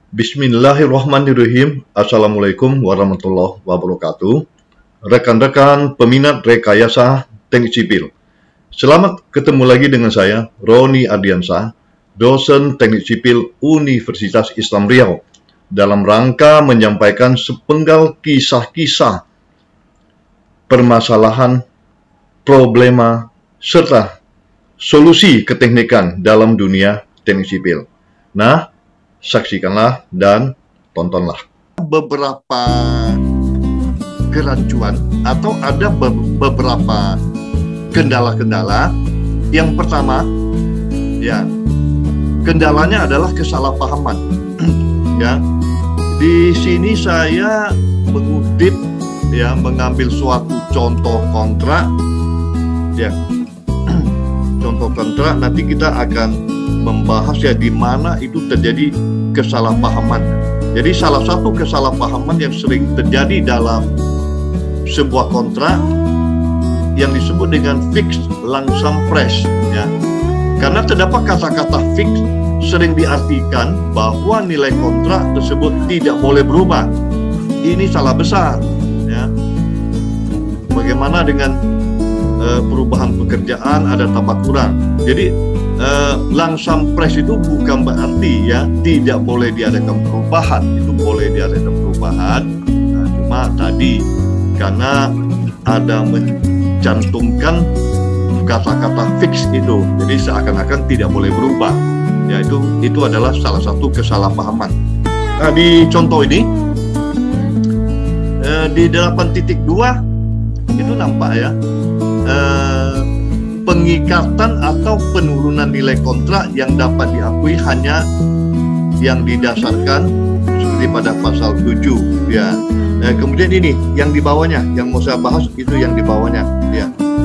Bismillahirrahmanirrahim. Assalamualaikum warahmatullahi wabarakatuh. Rekan-rekan peminat rekayasa teknik sipil. Selamat ketemu lagi dengan saya, Roni Ardiansyah, dosen teknik sipil Universitas Islam Riau, dalam rangka menyampaikan sepenggal kisah-kisah permasalahan, problema, serta solusi keteknikan dalam dunia teknik sipil. Nah, saksikanlah dan tontonlah. Beberapa kerancuan atau ada beberapa kendala-kendala. Yang pertama, ya, kendalanya adalah kesalahpahaman. Ya, di sini saya mengutip, ya, mengambil suatu contoh kontrak, ya, contoh kontrak. Nanti kita akan membahas ya di mana itu terjadi kesalahpahaman. Jadi salah satu kesalahpahaman yang sering terjadi dalam sebuah kontrak yang disebut dengan fixed lump sum price, ya. Karena terdapat kata-kata fix sering diartikan bahwa nilai kontrak tersebut tidak boleh berubah. Ini salah besar, ya. Bagaimana dengan perubahan pekerjaan, ada tambah kurang. Jadi lump sum price itu bukan berarti ya tidak boleh diadakan perubahan. Itu boleh diadakan perubahan. Nah, cuma tadi karena ada mencantumkan kata-kata fix itu, jadi seakan-akan tidak boleh berubah. Ya, itu adalah salah satu kesalahpahaman. Nah, di contoh ini di 8.2 itu nampak ya, pengikatan atau penurunan nilai kontrak yang dapat diakui hanya yang didasarkan seperti pada pasal 7, ya. Kemudian ini yang di bawahnya, yang mau saya bahas itu yang di bawahnya, ya.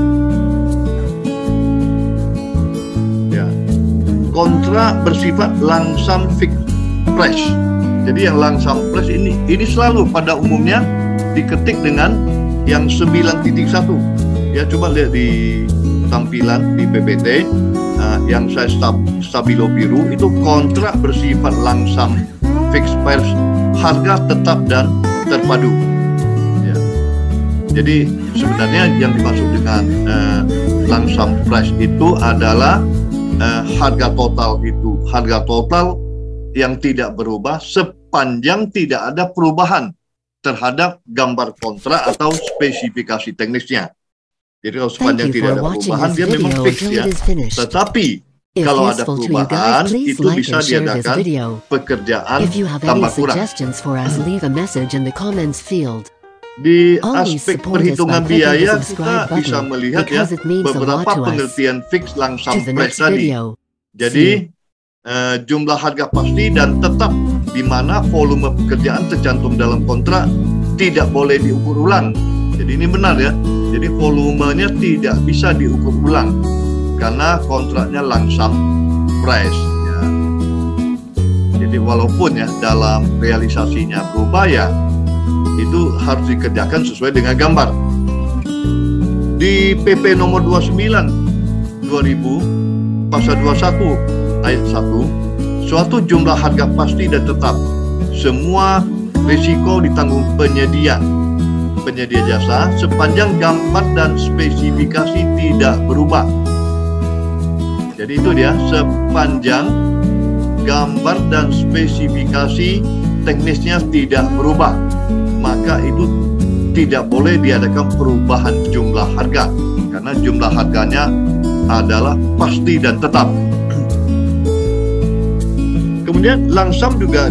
Ya. Kontrak bersifat lump sum fixed price. Jadi yang lump sum price ini selalu pada umumnya diketik dengan yang 9.1. Ya, coba lihat di tampilan di PPT, yang saya stabilo biru itu kontrak bersifat lump sum fixed price, harga tetap dan terpadu. Ya. Jadi sebenarnya yang dimaksud dengan lump sum price itu adalah harga total yang tidak berubah sepanjang tidak ada perubahan terhadap gambar kontrak atau spesifikasi teknisnya. Jadi kalau sepanjang tidak ada perubahan, dia memang fix, ya. Tetapi kalau ada perubahan, itu bisa diadakan pekerjaan tambah kurang. Di aspek perhitungan biaya, kita bisa melihat ya beberapa pengertian fix lump sum price tadi. Jadi jumlah harga pasti dan tetap, di mana volume pekerjaan tercantum dalam kontrak tidak boleh diukur ulang. Jadi ini benar ya. Jadi volumenya tidak bisa diukur ulang karena kontraknya lump sum price, ya. Jadi walaupun ya dalam realisasinya berubah, ya itu harus dikerjakan sesuai dengan gambar. Di PP nomor 29 2000 pasal 21 ayat 1, suatu jumlah harga pasti dan tetap, semua risiko ditanggung penyedia jasa sepanjang gambar dan spesifikasi tidak berubah. Jadi itu dia, sepanjang gambar dan spesifikasi teknisnya tidak berubah, maka itu tidak boleh diadakan perubahan jumlah harga karena jumlah harganya adalah pasti dan tetap. Kemudian lump sum juga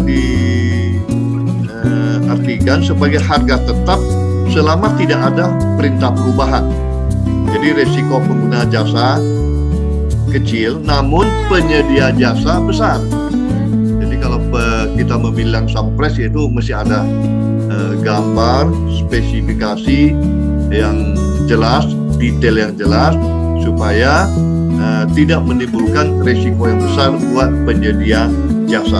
diartikan sebagai harga tetap selama tidak ada perintah perubahan. Jadi resiko pengguna jasa kecil, namun penyedia jasa besar. Jadi kalau kita memilih lump sum price, itu mesti ada gambar, spesifikasi yang jelas, detail yang jelas, supaya tidak menimbulkan resiko yang besar buat penyedia jasa.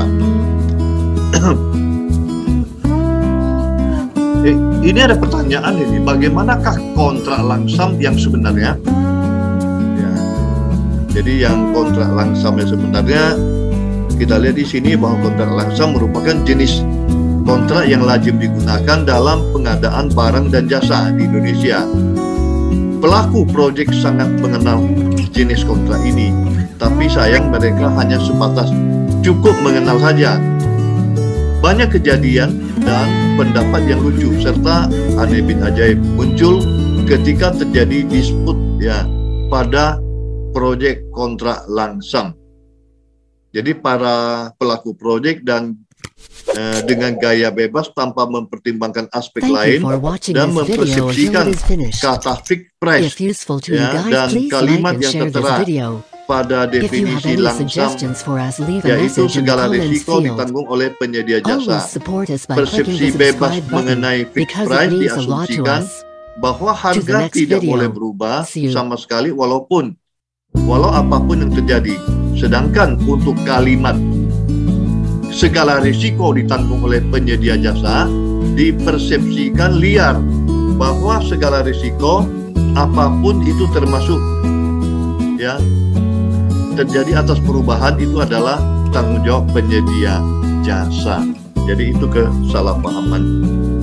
Ini ada pertanyaan ini, bagaimanakah kontrak lump sum yang sebenarnya? Ya, jadi yang kontrak lump sum yang sebenarnya kita lihat di sini bahwa kontrak langsam merupakan jenis kontrak yang lazim digunakan dalam pengadaan barang dan jasa di Indonesia. Pelaku proyek sangat mengenal jenis kontrak ini, tapi sayang mereka hanya sebatas cukup mengenal saja. Banyak kejadian dan pendapat yang lucu serta aneh bin ajaib muncul ketika terjadi disput ya pada proyek kontrak langsam. Jadi para pelaku proyek dan dengan gaya bebas tanpa mempertimbangkan aspek lain dan mempersepsikan kata fixed price ya, dan kalimat yang tertera pada definisi langsam, yaitu segala risiko ditanggung oleh penyedia jasa. Persepsi bebas mengenai fixed price diasumsikan bahwa harga tidak boleh berubah sama sekali walau apapun yang terjadi. Sedangkan untuk kalimat segala risiko ditanggung oleh penyedia jasa dipersepsikan liar bahwa segala risiko apapun itu termasuk ya terjadi atas perubahan itu adalah tanggung jawab penyedia jasa. Jadi itu kesalahpahaman